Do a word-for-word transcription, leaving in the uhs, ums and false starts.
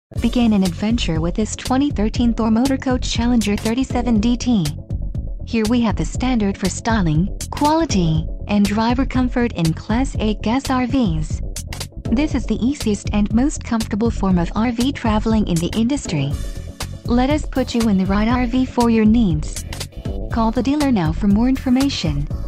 Begin an adventure with this twenty thirteen Thor Motor Coach Challenger thirty-seven D T. Here we have the standard for styling, quality, and driver comfort in Class eight gas R Vs. This is the easiest and most comfortable form of R V traveling in the industry. Let us put you in the right R V for your needs. Call the dealer now for more information.